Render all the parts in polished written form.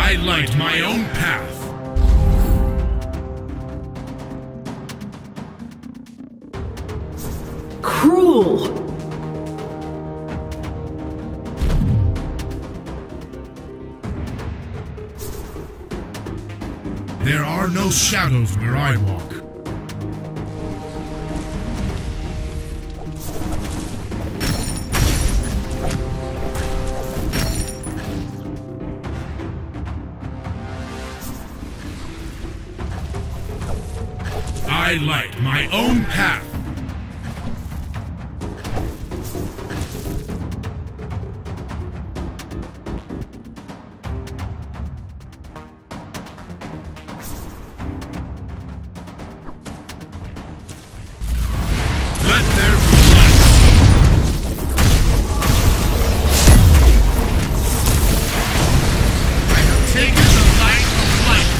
I light my own path. Cruel! There are no shadows where I walk. I light my own path. Let there be light. I have taken the light of light.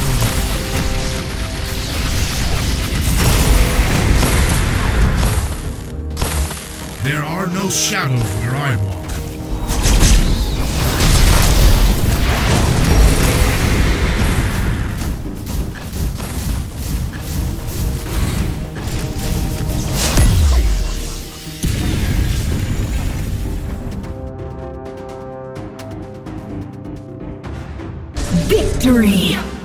There are no shadows where I walk. Victory!